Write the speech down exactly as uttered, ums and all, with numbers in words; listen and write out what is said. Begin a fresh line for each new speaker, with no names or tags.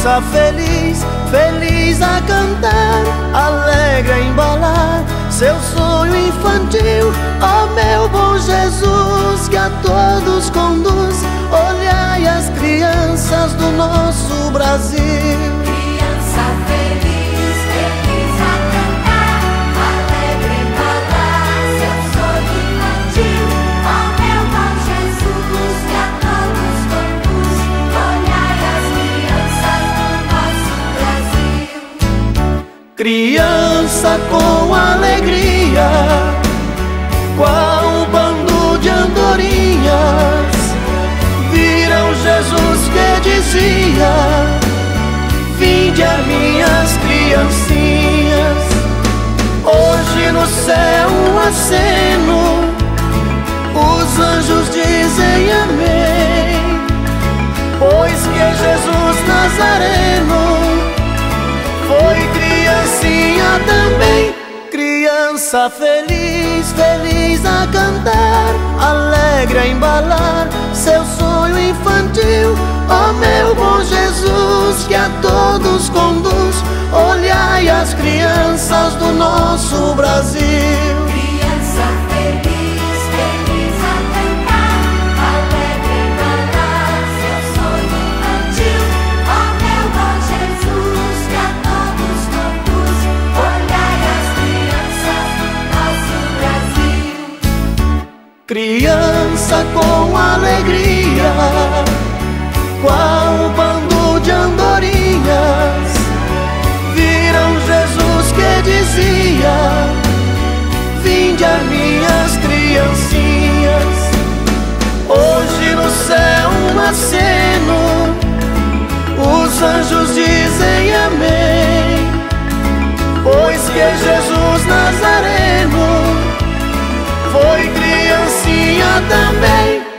criança feliz, feliz a cantar, alegre a embalar seu sonho infantil. Ó meu bom Jesus, que a todos conduz, olhai as crianças do nosso Brasil.
Criança feliz, feliz a cantar, alegre a embalar seu sonho infantil. Ó meu bom Jesus, que a todos conduz, olhai as crianças do nosso Brasil.
Criança com alegria, qual bando de andorinhas, viram Jesus que dizia: vinde a minhas criancinhas. Hoje no céu um aceno, os anjos dizem amém, pois que Jesus Nazareno foi criancinha também. Criança feliz, feliz a cantar, alegre a embalar seu sonho infantil. Ó meu bom Jesus, que a todos conduz, olhai as crianças do nosso Brasil.
Criança feliz, feliz a cantar, alegre a embalar seu sonho infantil. Ó meu bom Jesus, que a todos conduz, olhai as crianças do nosso Brasil.
Criança com alegria, qual bando de andorinhas, viram Jesus que dizia: vinde a minhas criancinhas. Hoje no céu um aceno, os anjos dizem amém, pois que Jesus Nazareno foi criancinha também.